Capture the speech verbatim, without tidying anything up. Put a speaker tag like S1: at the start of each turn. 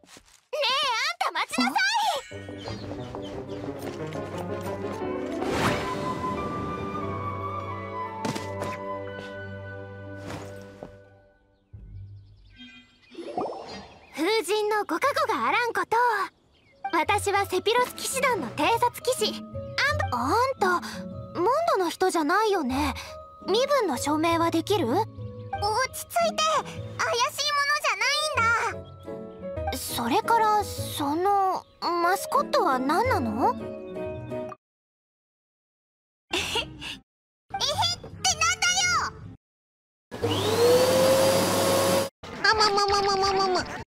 S1: あんた待ちなさい。風神のご加護があらんこと。私はセピロス騎士団の偵察騎士。あんあんたモンドの人じゃないよね。身分の証明はできる？落ち着いて、怪しいものじゃないんだ。それからそのマスコットは何なの？えへえへってなんだよ。あままままままま